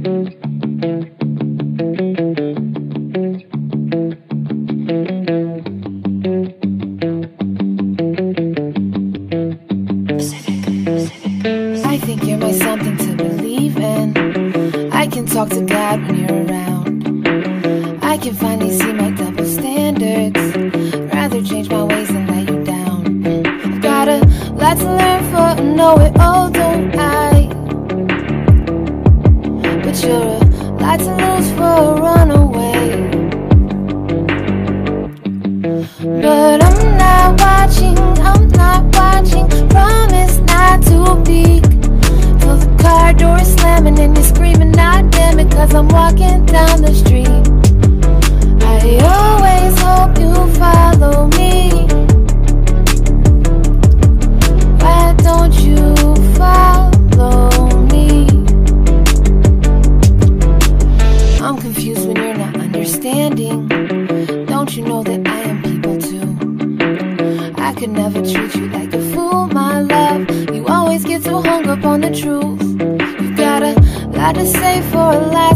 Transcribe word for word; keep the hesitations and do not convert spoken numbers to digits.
I think you're my something to believe in. I can talk to God when you're around. I can finally see my double standards. Rather change my ways than let you down. I've got a lot to learn for a know-it-all, don't I? But you're a lot to lose for a runaway. But I'm not watching, I'm not watching. Promise not to peek till the car door is slamming and you're screaming, not damn it, cause I'm walking down the street. I always hope you follow me. Why don't you follow me? I'm confused when you're not understanding. Don't you know that I am people too? I could never treat you like a fool, my love. You always get so hung up on the truth. You've got a lot to say for a last